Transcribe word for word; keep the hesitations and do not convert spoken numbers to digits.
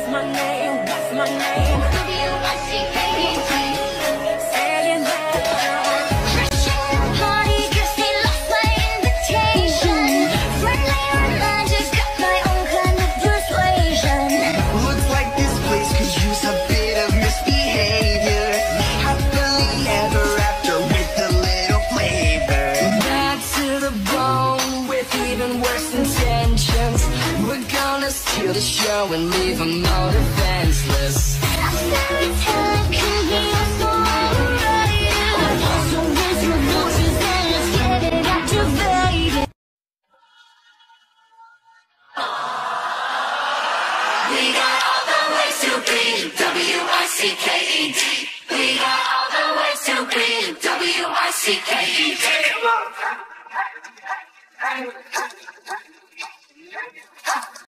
my name, that's my name. W I C K E T. Saying that. Party girls, they lost my invitation. Friendly romantic, got my own kind of persuasion. Looks like this place could use a bit of misbehavior. Happily ever after with a little flavor. Back to the bone with even worse intentions. We're gonna steal the show and leave them all defenseless. Fairy tale can be so overrated. So raise your voices and let's get it activated. We got all the ways to be W I C K E D. We got all the ways to be W I C K E D. Come on.